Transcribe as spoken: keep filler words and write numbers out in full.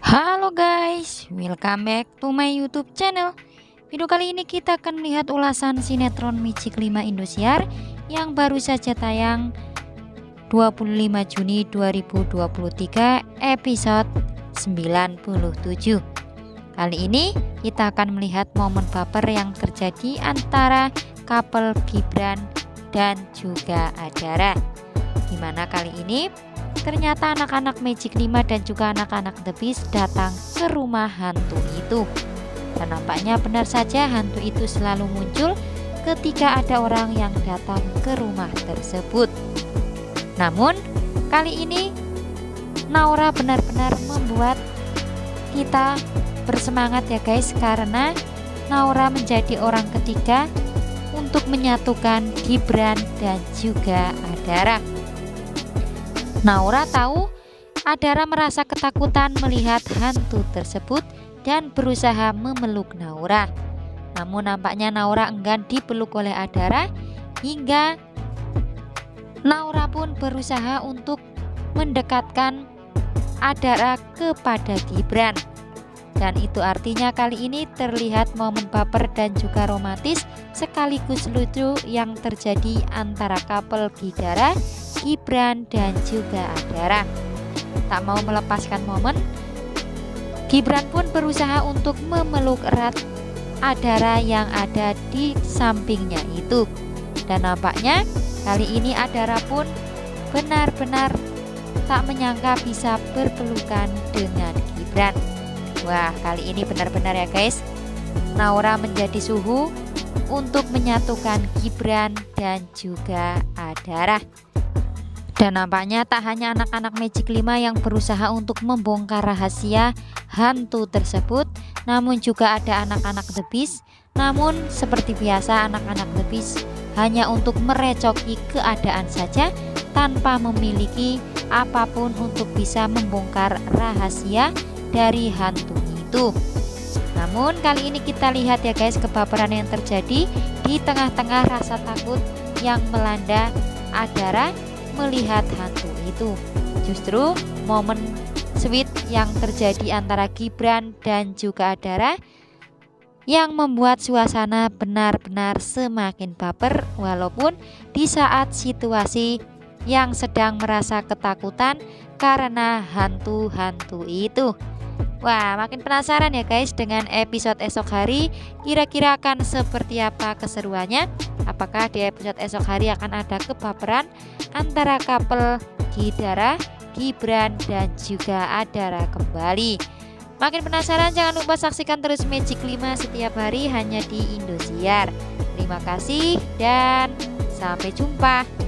Halo guys, welcome back to my YouTube channel. Video kali ini kita akan melihat ulasan sinetron Magic lima Indosiar yang baru saja tayang dua puluh lima Juni dua ribu dua puluh tiga episode sembilan puluh tujuh. Kali ini kita akan melihat momen baper yang terjadi antara couple Gibran dan juga Adara. Dimana kali ini ternyata anak-anak Magic lima dan juga anak-anak The Beast datang ke rumah hantu itu. Dan nampaknya benar saja hantu itu selalu muncul ketika ada orang yang datang ke rumah tersebut. Namun kali ini Naura benar-benar membuat kita bersemangat ya guys, karena Naura menjadi orang ketiga untuk menyatukan Gibran dan juga Adara. Naura tahu Adara merasa ketakutan melihat hantu tersebut dan berusaha memeluk Naura. Namun nampaknya Naura enggan dipeluk oleh Adara, hingga Naura pun berusaha untuk mendekatkan Adara kepada Gibran. Dan itu artinya kali ini terlihat momen baper dan juga romantis sekaligus lucu yang terjadi antara couple Bidara, Gibran dan juga Adara. Tak mau melepaskan momen, Gibran pun berusaha untuk memeluk erat Adara yang ada di sampingnya itu. Dan nampaknya kali ini Adara pun benar-benar tak menyangka bisa berpelukan dengan Gibran. Wah, kali ini benar-benar ya guys, Naura menjadi suhu untuk menyatukan Gibran dan juga Adara. Dan nampaknya tak hanya anak-anak Magic lima yang berusaha untuk membongkar rahasia hantu tersebut, namun juga ada anak-anak The Beast. Namun seperti biasa anak-anak The Beast hanya untuk merecoki keadaan saja tanpa memiliki apapun untuk bisa membongkar rahasia dari hantu itu. Namun kali ini kita lihat ya guys, kebaperan yang terjadi di tengah-tengah rasa takut yang melanda Adara melihat hantu itu. Justru momen sweet yang terjadi antara Gibran dan juga Adara yang membuat suasana benar-benar semakin baper, walaupun di saat situasi yang sedang merasa ketakutan karena hantu-hantu itu. Wah, makin penasaran ya guys dengan episode esok hari, kira-kira akan seperti apa keseruannya. Apakah di episode esok hari akan ada kebaperan antara couple Bidara, Gibran dan juga Adara kembali? Makin penasaran? Jangan lupa saksikan terus Magic lima setiap hari hanya di Indosiar. Terima kasih dan sampai jumpa.